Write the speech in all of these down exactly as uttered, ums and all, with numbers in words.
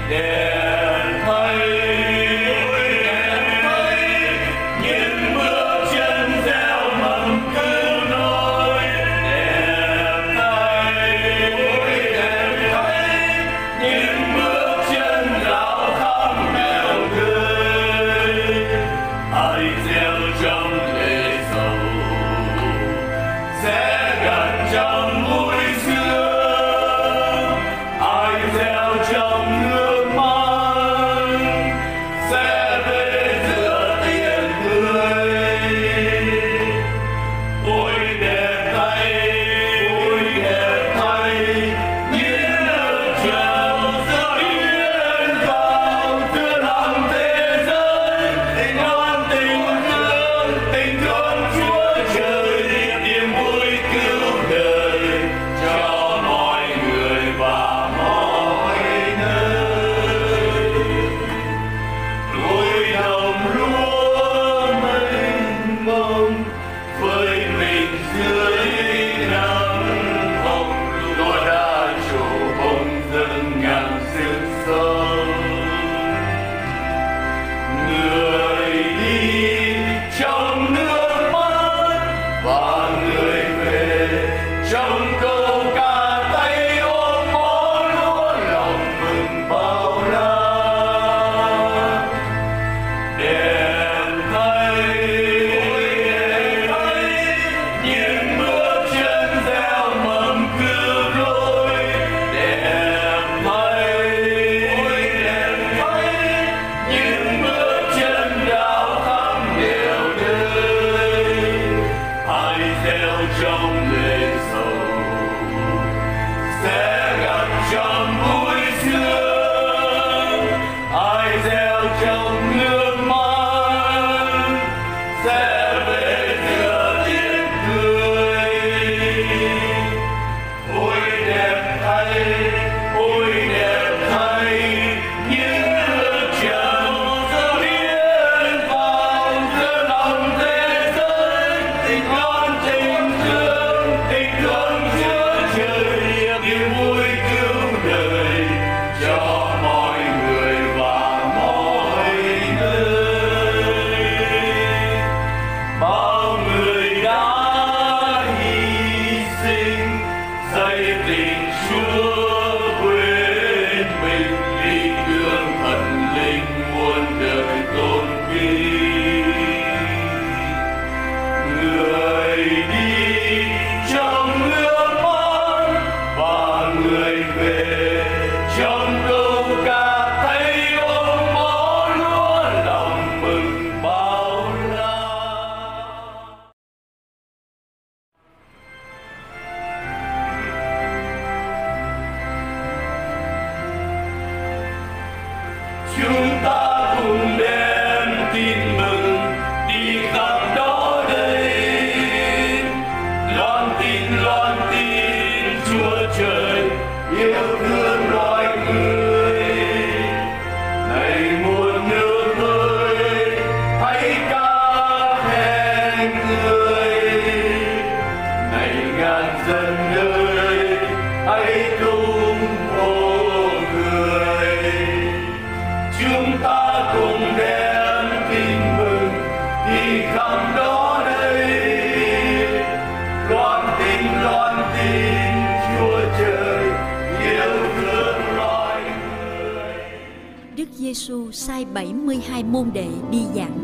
Giêsu sai bảy mươi hai môn đệ đi dặn.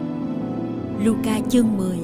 Luca chương mười.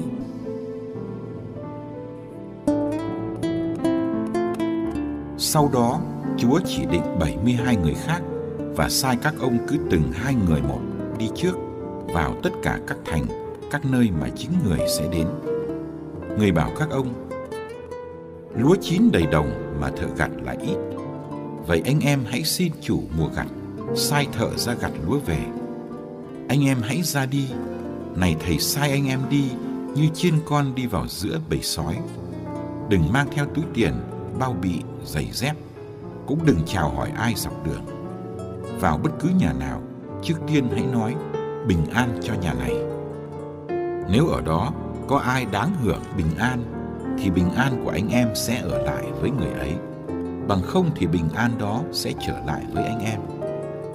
Sau đó, Chúa chỉ định bảy mươi hai người khác và sai các ông cứ từng hai người một đi trước vào tất cả các thành, các nơi mà chính người sẽ đến. Người bảo các ông: lúa chín đầy đồng mà thợ gặt lại ít. Vậy anh em hãy xin chủ mùa gặt sai thợ ra gặt lúa về. Anh em hãy ra đi. Này thầy sai anh em đi như chiên con đi vào giữa bầy sói. Đừng mang theo túi tiền, bao bì, giày dép. Cũng đừng chào hỏi ai dọc đường. Vào bất cứ nhà nào, trước tiên hãy nói bình an cho nhà này. Nếu ở đó có ai đáng hưởng bình an, thì bình an của anh em sẽ ở lại với người ấy. Bằng không thì bình an đó sẽ trở lại với anh em.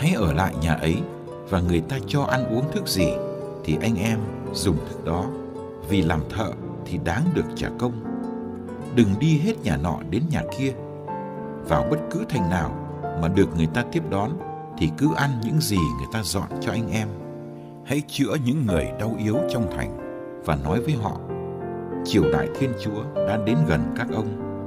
hãy ở lại nhà ấy, và người ta cho ăn uống thức gì thì anh em dùng thức đó, vì làm thợ thì đáng được trả công. Đừng đi hết nhà nọ đến nhà kia. Vào bất cứ thành nào mà được người ta tiếp đón thì cứ ăn những gì người ta dọn cho anh em. Hãy chữa những người đau yếu trong thành và nói với họ: triều đại Thiên Chúa đã đến gần các ông.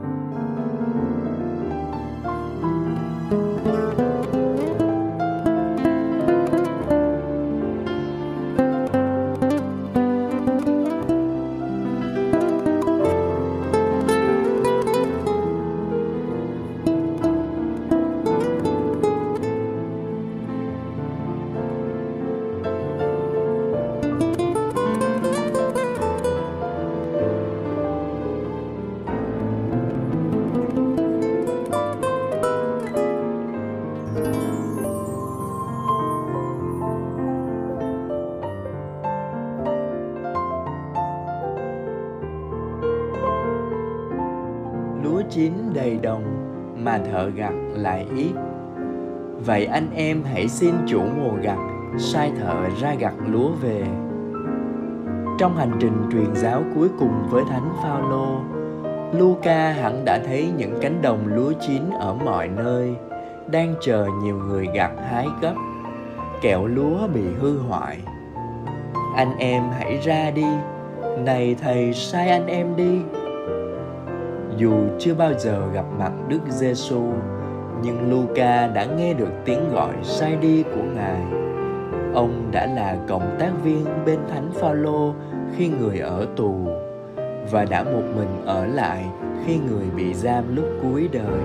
Lúa chín đầy đồng mà thợ gặt lại ít. Vậy anh em hãy xin chủ mùa gặt sai thợ ra gặt lúa về. Trong hành trình truyền giáo cuối cùng với Thánh Phaolô, Luca hẳn đã thấy những cánh đồng lúa chín ở mọi nơi, đang chờ nhiều người gặt hái gấp, kẻo lúa bị hư hoại. Anh em hãy ra đi, này thầy sai anh em đi. Dù chưa bao giờ gặp mặt Đức Giêsu, nhưng Luca đã nghe được tiếng gọi sai đi của Ngài. Ông đã là cộng tác viên bên Thánh Phaolô khi người ở tù, và đã một mình ở lại khi người bị giam lúc cuối đời.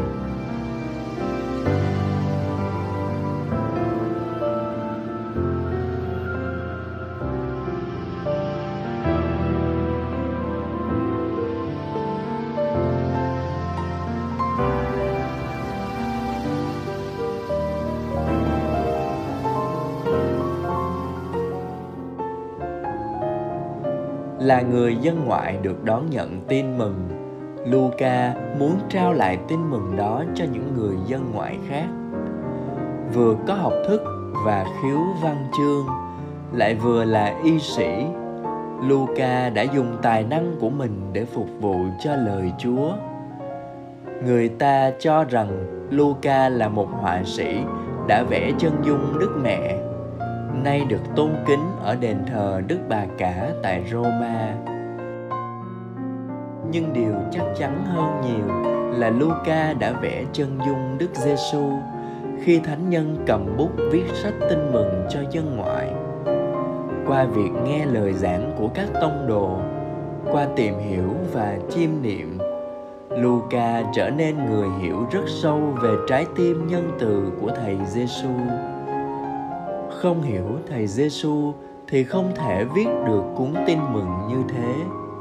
Là người dân ngoại được đón nhận tin mừng, Luca muốn trao lại tin mừng đó cho những người dân ngoại khác. Vừa có học thức và khiếu văn chương, lại vừa là y sĩ, Luca đã dùng tài năng của mình để phục vụ cho lời Chúa. Người ta cho rằng Luca là một họa sĩ đã vẽ chân dung Đức Mẹ, nay được tôn kính ở đền thờ Đức Bà Cả tại Roma. Nhưng điều chắc chắn hơn nhiều là Luca đã vẽ chân dung Đức Giêsu khi thánh nhân cầm bút viết sách tin mừng cho dân ngoại. Qua việc nghe lời giảng của các tông đồ, qua tìm hiểu và chiêm niệm, Luca trở nên người hiểu rất sâu về trái tim nhân từ của Thầy Giêsu. Không hiểu Thầy Giêsu thì không thể viết được cuốn tin mừng như thế.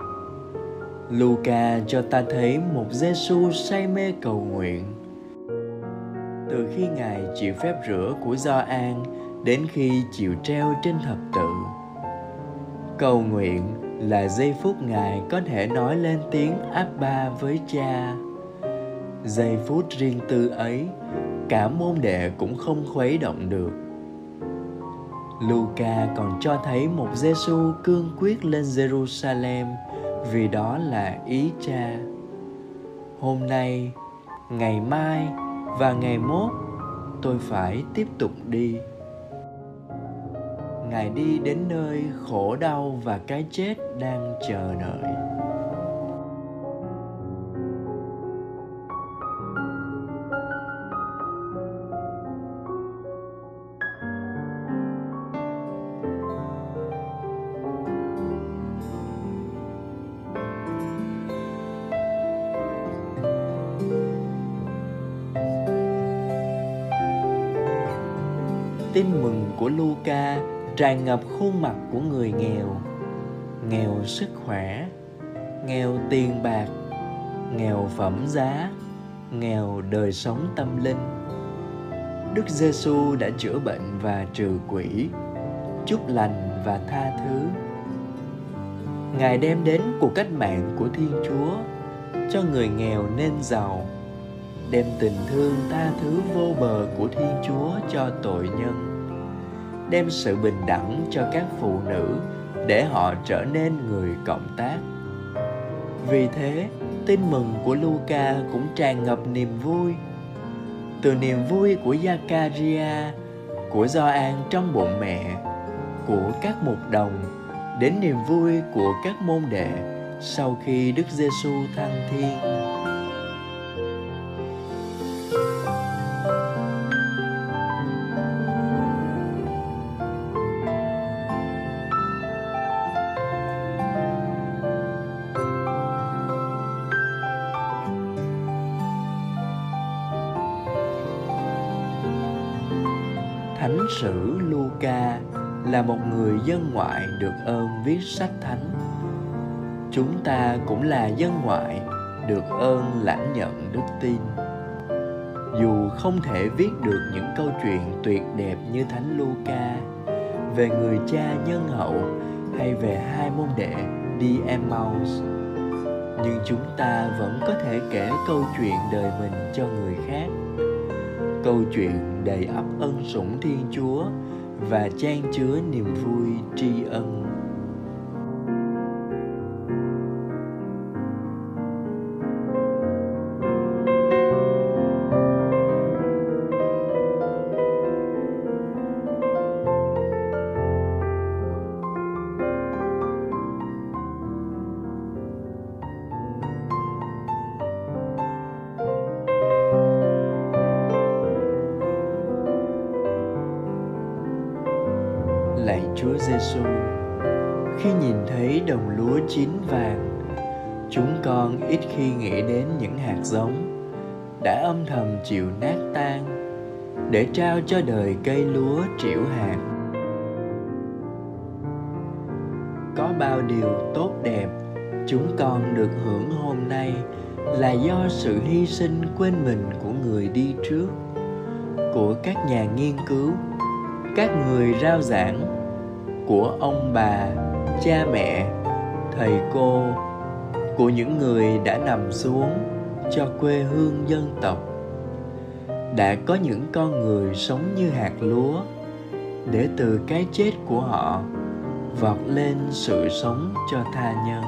Luca cho ta thấy một Giêsu say mê cầu nguyện. Từ khi Ngài chịu phép rửa của Gioan đến khi chịu treo trên thập tự, cầu nguyện là giây phút Ngài có thể nói lên tiếng Abba với Cha. Giây phút riêng tư ấy, cả môn đệ cũng không khuấy động được. Luca còn cho thấy một Giêsu cương quyết lên Jerusalem vì đó là ý Cha. Hôm nay, ngày mai và ngày mốt tôi phải tiếp tục đi. Ngài đi đến nơi khổ đau và cái chết đang chờ đợi. Tin mừng của Luca tràn ngập khuôn mặt của người nghèo, nghèo sức khỏe, nghèo tiền bạc, nghèo phẩm giá, nghèo đời sống tâm linh. Đức Giêsu đã chữa bệnh và trừ quỷ, chúc lành và tha thứ. Ngài đem đến cuộc cách mạng của Thiên Chúa, cho người nghèo nên giàu, đem tình thương tha thứ vô bờ của Thiên Chúa cho cho tội nhân, đem sự bình đẳng cho các phụ nữ để họ trở nên người cộng tác. Vì thế, tin mừng của Luca cũng tràn ngập niềm vui. Từ niềm vui của Gia-ca-ri-a, của Gioan trong bụng mẹ, của các mục đồng, đến niềm vui của các môn đệ sau khi Đức Giêsu thăng thiên. Thánh sử Luca là một người dân ngoại được ơn viết sách thánh. Chúng ta cũng là dân ngoại được ơn lãnh nhận đức tin. Dù không thể viết được những câu chuyện tuyệt đẹp như Thánh Luca về người cha nhân hậu hay về hai môn đệ đi Emmaus, nhưng chúng ta vẫn có thể kể câu chuyện đời mình cho người khác. Câu chuyện đầy ắp ân sủng Thiên Chúa và chan chứa niềm vui tri ân. Lạy Chúa Giêsu, khi nhìn thấy đồng lúa chín vàng, chúng con ít khi nghĩ đến những hạt giống đã âm thầm chịu nát tan để trao cho đời cây lúa trĩu hạt. Có bao điều tốt đẹp chúng con được hưởng hôm nay là do sự hy sinh quên mình của người đi trước, của các nhà nghiên cứu, các người rao giảng, của ông bà, cha mẹ, thầy cô, của những người đã nằm xuống cho quê hương dân tộc. Đã có những con người sống như hạt lúa, để từ cái chết của họ vọt lên sự sống cho tha nhân.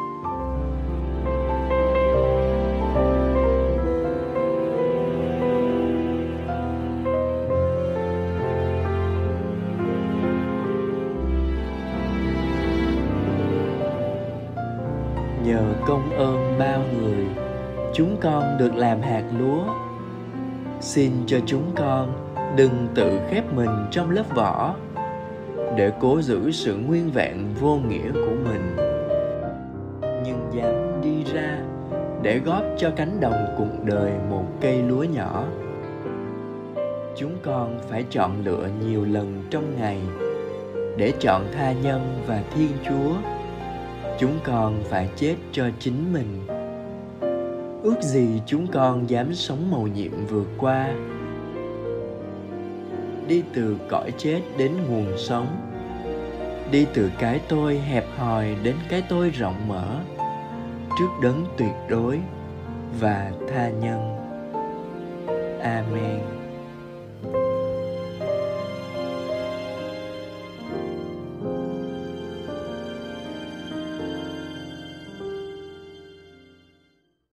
Nhờ công ơn bao người, chúng con được làm hạt lúa. Xin cho chúng con đừng tự khép mình trong lớp vỏ, để cố giữ sự nguyên vẹn vô nghĩa của mình, nhưng dám đi ra để góp cho cánh đồng cuộc đời một cây lúa nhỏ. Chúng con phải chọn lựa nhiều lần trong ngày để chọn tha nhân và Thiên Chúa. Chúng con phải chết cho chính mình. Ước gì chúng con dám sống mầu nhiệm vượt qua, đi từ cõi chết đến nguồn sống, đi từ cái tôi hẹp hòi đến cái tôi rộng mở, trước đấng tuyệt đối và tha nhân. Amen.